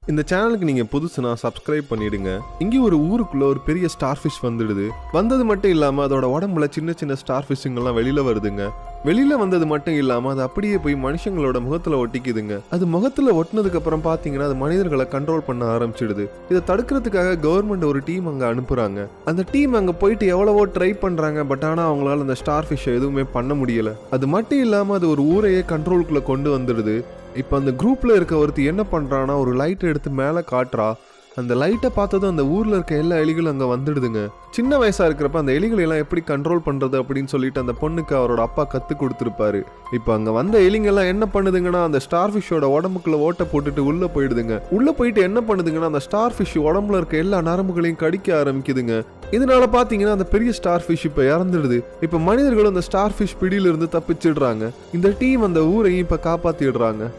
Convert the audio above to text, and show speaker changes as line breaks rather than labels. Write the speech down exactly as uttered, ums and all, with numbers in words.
இந்த சேனலுக்கு நீங்க புதுசுனா சப்ஸ்கிரைப் பண்ணிடுங்க. இங்க ஒரு ஊருக்குள்ள ஒரு பெரிய ஸ்டார் ஃபிஷ் வந்துடுது. வந்தது மட்டும் இல்லாம அதோட உடம்புல சின்ன சின்ன ஸ்டார் ஃபிஷ்ங்கெல்லாம் வெளியில வருதுங்க. வெளியில வந்தது மட்டும் இல்லாம அது அப்படியே போய் மனுஷங்களோட முகத்துல ஒட்டிக்குதுங்க. அது முகத்துல ஒட்டினதுக்கு அப்புறம் பாத்தீங்கன்னா அது மனிதர்களை கண்ட்ரோல் பண்ண ஆரம்பிச்சிடுது. இதை தடுக்கிறதுக்காக கவர்மெண்ட் ஒரு டீம் அங்க அனுப்புறாங்க. அந்த டீம் அங்க போயிட்டு எவ்வளவோ ட்ரை பண்றாங்க. பட் ஆனா அவங்களால அந்த ஸ்டார் ஃபிஷ் எதுவுமே பண்ண முடியல. அது மட்டும் இல்லாம அது ஒரு ஊரையே கண்ட்ரோலுக்குள்ள கொண்டு வந்துடுது. இப்போ அந்த குரூப்ல இருக்க ஒருத்தி என்ன பண்றான்னா ஒரு லைட் எடுத்து மேலே காட்டுறா. அந்த லைட்டை பார்த்ததும் அந்த ஊர்ல இருக்க எல்லா எலிகளும் அங்க வந்துடுதுங்க. சின்ன வயசா இருக்கிறப்ப அந்த எலிகளை எல்லாம் எப்படி கண்ட்ரோல் பண்றது அப்படின்னு சொல்லிட்டு அந்த பொண்ணுக்கு அவரோட அப்பா கத்து கொடுத்துருப்பாரு. இப்போ அங்க வந்த எலிங்கெல்லாம் என்ன பண்ணுதுங்கன்னா அந்த ஸ்டார் ஃபிஷ்ஷோட உடம்புக்குள்ள ஓட்ட போட்டுட்டு உள்ள போயிடுதுங்க. உள்ள போயிட்டு என்ன பண்ணுதுங்கன்னா அந்த ஸ்டார் ஃபிஷ் உடம்புல இருக்க எல்லா நரம்புகளையும் கடிக்க ஆரம்பிக்குதுங்க. இதனால பாத்தீங்கன்னா அந்த பெரிய ஸ்டார் ஃபிஷ் இப்ப இறந்துடுது. இப்ப மனிதர்களும் அந்த ஸ்டார் ஃபிஷ் பிடியில இருந்து தப்பிச்சிடுறாங்க. இந்த டீம் அந்த ஊரையும் இப்ப காப்பாத்திடுறாங்க.